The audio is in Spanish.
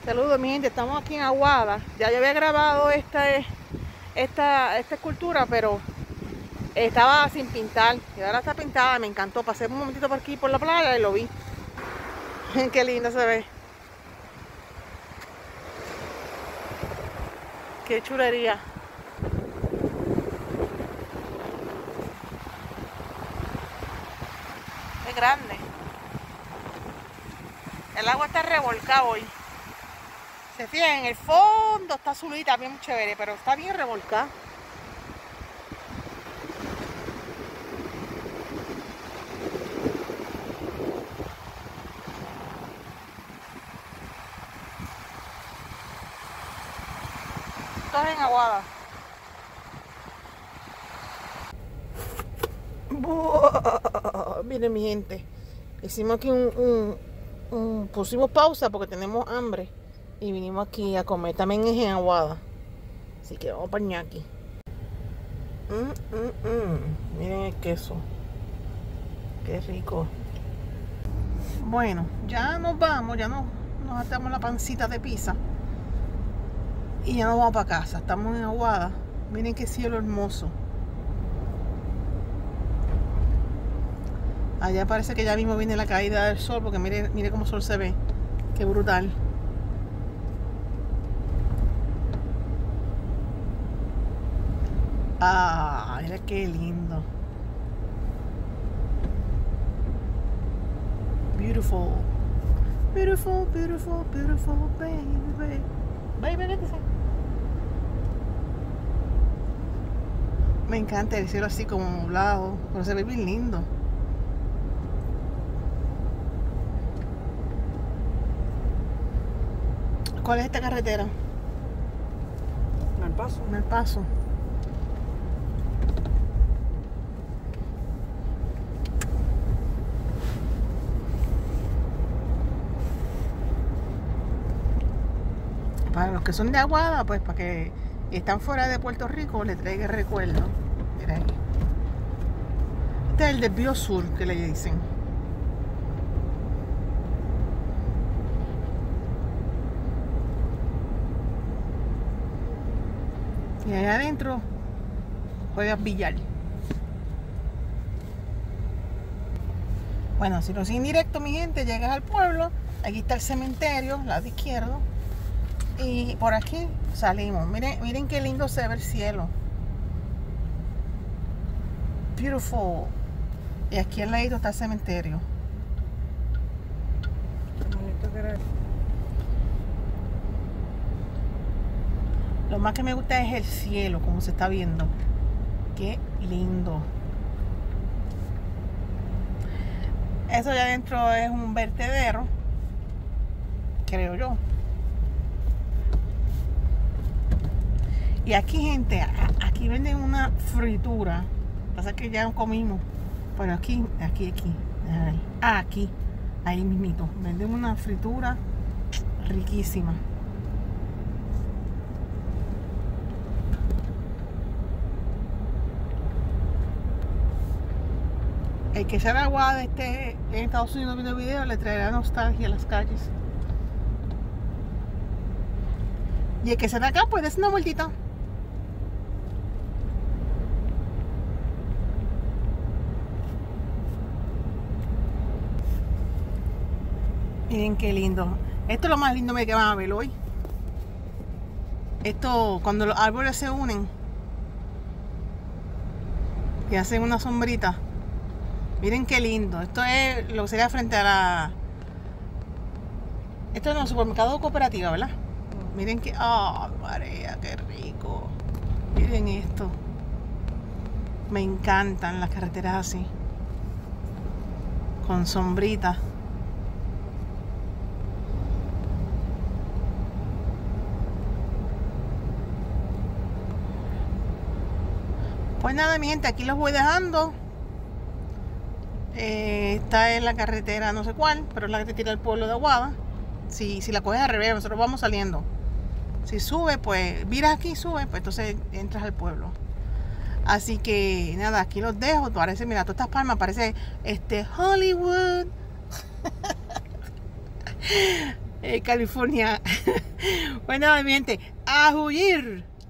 Saludos mi gente, estamos aquí en Aguada. Ya yo había grabado esta escultura, pero estaba sin pintar. Y ahora está pintada, me encantó. Pasé un momentito por aquí por la playa y lo vi. Qué lindo se ve. Qué chulería. Es grande. El agua está revolcada hoy. Se fijan, en el fondo está azulita, bien chévere, pero está bien revolcada. Esto es en Aguada. Buah, miren mi gente, hicimos aquí pusimos pausa porque tenemos hambre y vinimos aquí a comer. También es en Aguada, así que vamos para aquí. Miren el queso, qué rico. Bueno, ya nos vamos, ya nos atamos la pancita de pizza y ya nos vamos para casa. Estamos en Aguada. Miren qué cielo hermoso. Allá parece que ya mismo viene la caída del sol, porque mire cómo el sol se ve. Qué brutal. Ah, mira qué lindo. Beautiful. Beautiful, beautiful, beautiful, baby. Baby, ¿qué te sé? Me encanta el cielo así como nublado, pero se ve bien lindo. ¿Cuál es esta carretera? El Paso. El Paso. Para los que son de Aguada, pues para que están fuera de Puerto Rico, les traiga recuerdo. Mira ahí. Este es el desvío sur que le dicen. Y allá adentro juegas billar. Bueno, si lo siguen directo, mi gente, llegas al pueblo. Aquí está el cementerio, lado izquierdo. Y por aquí salimos. Miren qué lindo se ve el cielo. Beautiful. Y aquí al ladito está el cementerio. Lo más que me gusta es el cielo, como se está viendo. Qué lindo. Eso ya adentro es un vertedero, creo yo. Y aquí, gente, aquí venden una fritura. Pasa que ya comimos. Pero aquí. Ahí mismito. Venden una fritura riquísima. El que sea de Aguada esté en Estados Unidos viendo el video le traerá nostalgia a las calles. Y el que sea de acá, pues, dése una vueltita. Miren qué lindo. Esto es lo más lindo que van a ver hoy. Esto, cuando los árboles se unen y hacen una sombrita. Miren qué lindo. Esto es lo que sería frente a la... Esto es un supermercado cooperativa, ¿verdad? Miren que... ¡Oh, María, qué rico! Miren esto. Me encantan las carreteras así. Con sombrita. Pues nada, mi gente, aquí los voy dejando. Esta es la carretera no sé cuál, pero es la que te tira al pueblo de Aguada. Si la coges al revés, nosotros vamos saliendo. Si sube, pues viras aquí, sube, pues entonces entras al pueblo. Así que nada, aquí los dejo. Parece, mira, todas estas palmas, parece Hollywood. California. Bueno, mi gente, a huir.